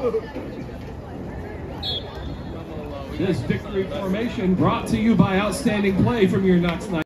This victory formation brought to you by outstanding play from your Knox